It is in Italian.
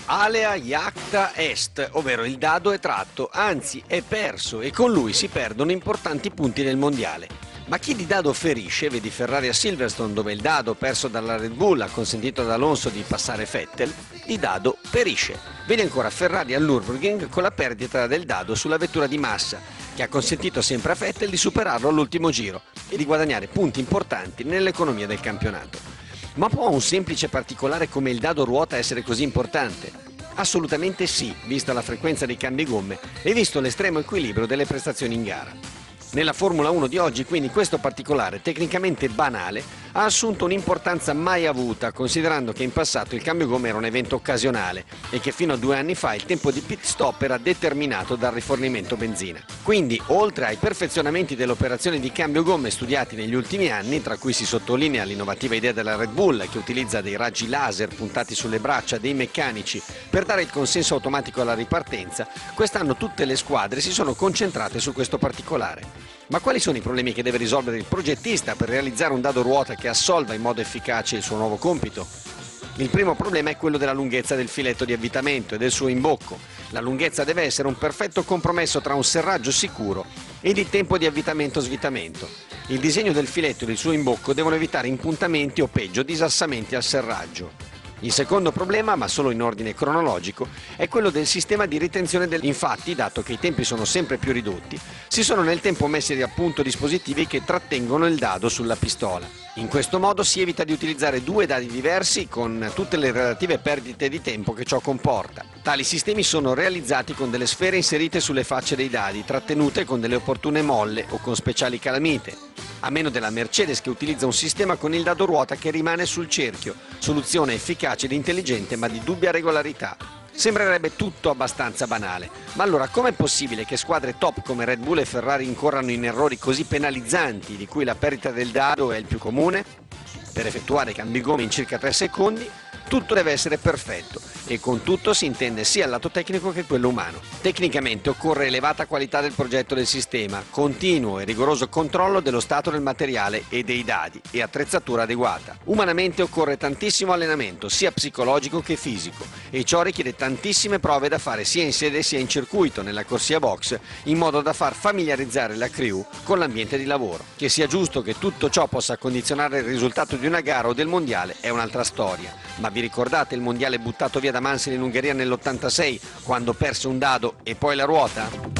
Alea iacta est, ovvero il dado è tratto, anzi è perso e con lui si perdono importanti punti nel mondiale. Ma chi di dado ferisce, vedi Ferrari a Silverstone dove il dado perso dalla Red Bull ha consentito ad Alonso di passare Vettel, di dado perisce. Vedi ancora Ferrari al Nürburgring con la perdita del dado sulla vettura di Massa, che ha consentito sempre a Vettel di superarlo all'ultimo giro e di guadagnare punti importanti nell'economia del campionato. Ma può un semplice particolare come il dado ruota essere così importante? Assolutamente sì, vista la frequenza dei cambi gomme e visto l'estremo equilibrio delle prestazioni in gara. Nella Formula 1 di oggi quindi questo particolare tecnicamente banale ha assunto un'importanza mai avuta considerando che in passato il cambio gomme era un evento occasionale e che fino a 2 anni fa il tempo di pit stop era determinato dal rifornimento benzina. Quindi oltre ai perfezionamenti dell'operazione di cambio gomme studiati negli ultimi anni, tra cui si sottolinea l'innovativa idea della Red Bull che utilizza dei raggi laser puntati sulle braccia dei meccanici per dare il consenso automatico alla ripartenza, quest'anno tutte le squadre si sono concentrate su questo particolare. Ma quali sono i problemi che deve risolvere il progettista per realizzare un dado ruota che assolva in modo efficace il suo nuovo compito? Il primo problema è quello della lunghezza del filetto di avvitamento e del suo imbocco. La lunghezza deve essere un perfetto compromesso tra un serraggio sicuro ed il tempo di avvitamento-svitamento. Il disegno del filetto e del suo imbocco devono evitare impuntamenti o peggio disassamenti al serraggio. Il secondo problema, ma solo in ordine cronologico, è quello del sistema di ritenzione Infatti, dato che i tempi sono sempre più ridotti, si sono nel tempo messi a punto dispositivi che trattengono il dado sulla pistola. In questo modo si evita di utilizzare 2 dadi diversi con tutte le relative perdite di tempo che ciò comporta. Tali sistemi sono realizzati con delle sfere inserite sulle facce dei dadi, trattenute con delle opportune molle o con speciali calamite. A meno della Mercedes che utilizza un sistema con il dado ruota che rimane sul cerchio, soluzione efficace ed intelligente ma di dubbia regolarità. Sembrerebbe tutto abbastanza banale, ma allora com'è possibile che squadre top come Red Bull e Ferrari incorrano in errori così penalizzanti di cui la perdita del dado è il più comune? Per effettuare cambi gomme in circa 3 secondi tutto deve essere perfetto e con tutto si intende sia il lato tecnico che quello umano. Tecnicamente occorre elevata qualità del progetto del sistema, continuo e rigoroso controllo dello stato del materiale e dei dadi e attrezzatura adeguata. Umanamente occorre tantissimo allenamento, sia psicologico che fisico, e ciò richiede tantissime prove da fare sia in sede sia in circuito, nella corsia box, in modo da far familiarizzare la crew con l'ambiente di lavoro. Che sia giusto che tutto ciò possa condizionare il risultato di una gara o del mondiale è un'altra storia, ma vi ricordate il mondiale buttato via da Mansell in Ungheria nell'86 quando perse un dado e poi la ruota?